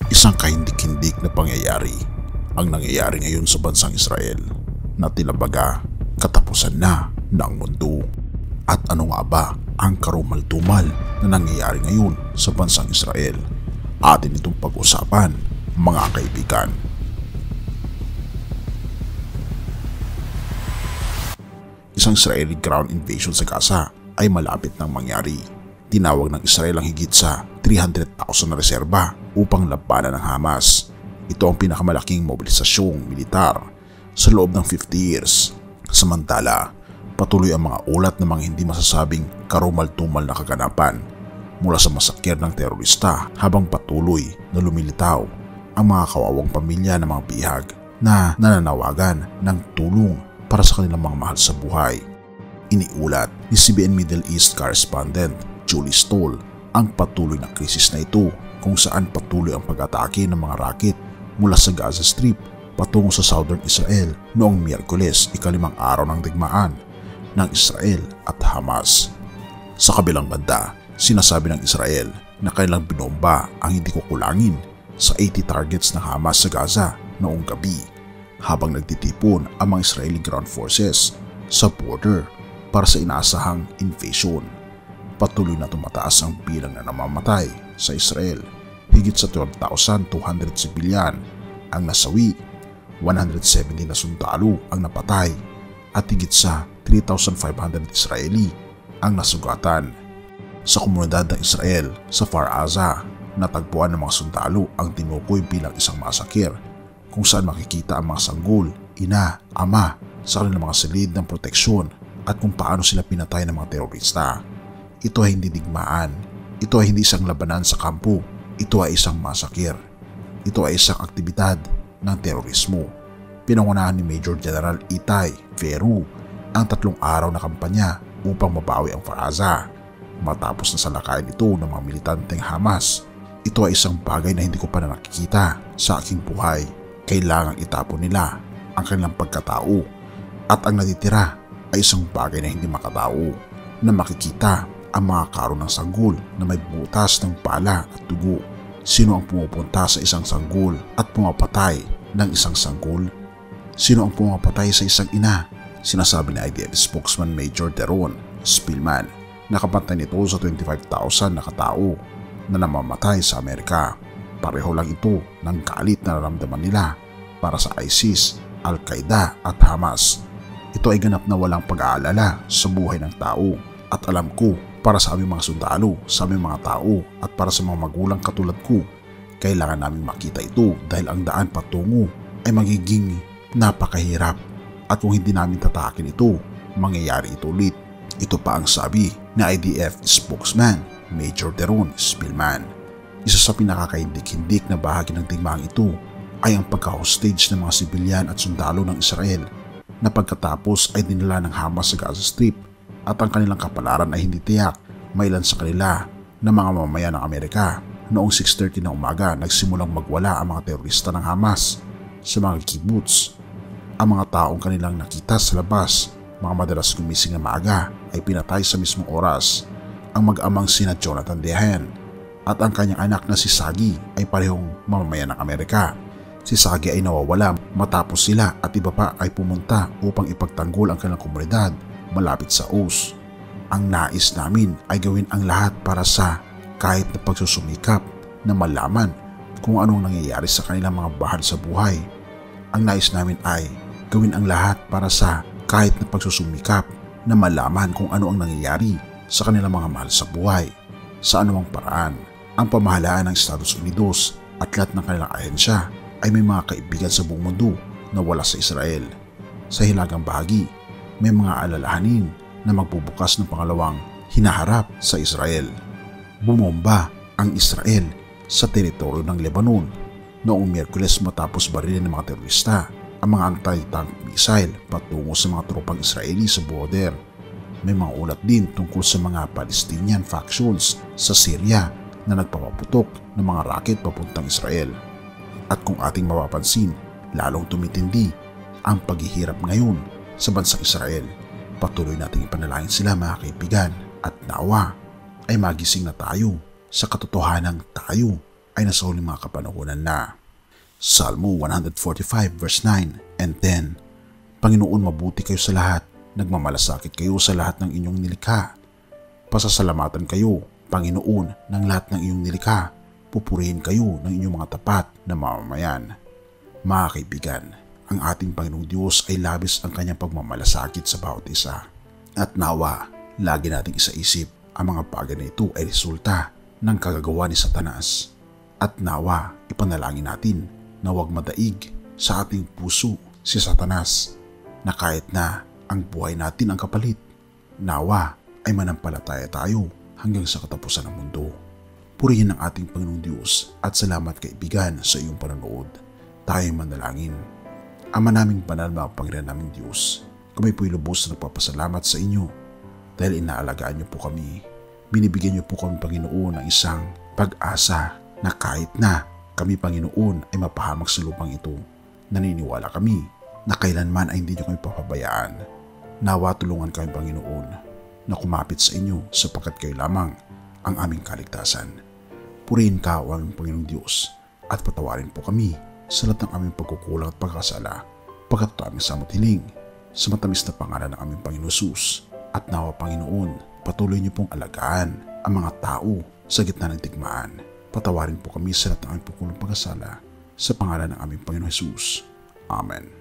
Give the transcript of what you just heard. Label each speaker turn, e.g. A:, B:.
A: Isang kahindik-hindik na pangyayari ang nangyayari ngayon sa bansang Israel na tinabaga katapusan na ng mundo. At ano nga ba ang karumal-dumal na nangyayari ngayon sa bansang Israel? Atin itong pag-usapan, mga kaibigan. Isang Israeli ground invasion sa Gaza ay malapit nang mangyari. Tinawag ng Israel ang higit sa 300,000 na reserba upang labanan ng Hamas. Ito ang pinakamalaking mobilisasyong militar sa loob ng 50 years. Samantala, patuloy ang mga ulat ng mga hindi masasabing karumal-dumal na kaganapan mula sa masakyer ng terorista habang patuloy na lumilitaw ang mga kawawang pamilya ng mga bihag na nananawagan ng tulong para sa kanilang mga mahal sa buhay. Iniulat ni CBN Middle East correspondent Julie Stoll ang patuloy na krisis na ito kung saan patuloy ang pag-atake ng mga rocket mula sa Gaza Strip patungo sa Southern Israel noong Miyerkules, ika-5 araw ng digmaan ng Israel at Hamas. Sa kabilang banda, sinasabi ng Israel na kailang binomba ang hindi kukulangin sa 80 targets ng Hamas sa Gaza noong gabi habang nagtitipon ang mga Israeli ground forces sa border para sa inaasahang invasion. Patuloy na tumataas ang bilang na namamatay sa Israel. Higit sa 12,200 sibilyan ang nasawi, 170 na sundalo ang napatay at higit sa 3,500 Israeli ang nasugatan. Sa komunidad ng Israel sa Kfar Aza, natagpuan ng mga sundalo ang tinukoy bilang isang masakir kung saan makikita ang mga sanggol, ina, ama sa kanilang mga silid ng proteksyon at kung paano sila pinatay ng mga terorista. Ito ay hindi digmaan, ito ay hindi isang labanan sa kampo, ito ay isang masakir. Ito ay isang aktibidad ng terorismo. Pinangunahan ni Major General Itay Veru ang 3 araw na kampanya upang mabawi ang Kfar Aza. Matapos na salakayin ito ng mga militanteng Hamas, ito ay isang bagay na hindi ko pa na nakikita sa aking buhay. Kailangang itapon nila ang kanilang pagkatao at ang natitira ay isang bagay na hindi makatao na makikita ang mga karo ng sanggol na may butas ng bala at dugo. Sino ang pumupunta sa isang sanggol at pumapatay ng isang sanggol? Sino ang pumapatay sa isang ina? Sinasabi ni IDF spokesman Major Deron Spillman na kapantay nito sa 25,000 na katao na namamatay sa Amerika. Pareho lang ito ng galit na nararamdaman nila para sa ISIS, Al-Qaeda at Hamas. Ito ay ganap na walang pag-aalala sa buhay ng tao at alam ko para sa aming mga sundalo, sa aming mga tao at para sa mga magulang katulad ko, kailangan naming makita ito dahil ang daan patungo ay magiging napakahirap at kung hindi namin tatakin ito, mangyayari ito ulit. Ito pa ang sabi ni IDF spokesman Major Deron Spillman. Isa sa pinakakahindik-hindik na bahagi ng digmaang ito ay ang pagka-hostage ng mga sibilyan at sundalo ng Israel na pagkatapos ay dinala ng Hamas sa Gaza Strip at ang kanilang kapalaran ay hindi tiyak. Mailan sa kanila na mga mamamayan ng Amerika. Noong 6:30 ng umaga nagsimulang magwala ang mga terorista ng Hamas sa mga kibbutz. Ang mga taong kanilang nakita sa labas, mga madalas gumising na maaga, ay pinatay sa mismong oras. Ang mag-amang sina Jonathan Dehan at ang kanyang anak na si Sagi ay parehong mamamayan ng Amerika. Si Sagi ay nawawala matapos sila at iba pa ay pumunta upang ipagtanggol ang kanilang komunidad malapit sa Oz. Ang nais namin ay gawin ang lahat para sa kahit na pagsusumikap na malaman kung anong nangyayari sa kanilang mga bahal sa buhay. Ang nais namin ay gawin ang lahat para sa kahit na pagsusumikap na malaman kung ano ang nangyayari sa kanilang mga mahal sa buhay. Sa anumang paraan, ang pamahalaan ng Estados Unidos at lahat ng kanilang ahensya ay may mga kaibigan sa buong mundo na wala sa Israel. Sa hilagang bahagi, may mga alalahanin na magbubukas ng pangalawang hinaharap sa Israel. Bumomba ang Israel sa teritoryo ng Lebanon noong Miyerkules matapos barilin ng mga terorista ang mga anti-tank missile patungo sa mga tropang Israeli sa border. May mga ulat din tungkol sa mga Palestinian factions sa Syria na nagpapaputok ng mga rocket papuntang Israel. At kung ating mapapansin, lalong tumitindi ang paghihirap ngayon sa bansang Israel. Patuloy nating ipanalangin sila, mga kaibigan, at nawa ay magising na tayo sa katotohanan tayo ay nasa huling mga kapanahunan na. Salmo 145 verse 9 and 10. Panginoon, mabuti kayo sa lahat, nagmamalasakit kayo sa lahat ng inyong nilikha. Pasasalamatan kayo, Panginoon, ng lahat ng iyong nilikha. Pupurihin kayo ng inyong mga tapat na mamamayan. Mga kaibigan, ang ating Panginoong Diyos ay labis ang kanyang pagmamalasakit sa bawat isa. At nawa, lagi nating isaisip ang mga bagay na ito ay resulta ng kagagawa ni Satanas. At nawa, ipanalangin natin na huwag madaig sa ating puso si Satanas na kahit na ang buhay natin ang kapalit, nawa ay manampalataya tayo hanggang sa katapusan ng mundo. Purihin ang ating Panginoong Diyos at salamat kaibigan sa iyong panonood. Tayo manalangin. Ama naming banal, mga Panginoon naming Diyos, kami po'y lubos na nagpapasalamat sa inyo dahil inaalagaan niyo po kami. Binibigyan niyo po kami, Panginoon, ng isang pag-asa na kahit na kami, Panginoon, ay mapahamak sa lupang ito, naniniwala kami na kailanman ay hindi niyo kami papabayaan. Nawa tulungan kami, Panginoon, na kumapit sa inyo sapagkat kayo lamang ang aming kaligtasan. Purihin ka, o aming Panginoong Diyos, at patawarin po kami sa lahat ng aming pagkukulang at pagkasala, pagkat ito aming samot hiling sa matamis na pangalan ng aming Panginoon Jesus. At nawa, Panginoon, patuloy niyo pong alagaan ang mga tao sa gitna ng digmaan. Patawarin po kami sa lahat ng aming pagkukulang pagkasala sa pangalan ng aming Panginoon Jesus. Amen.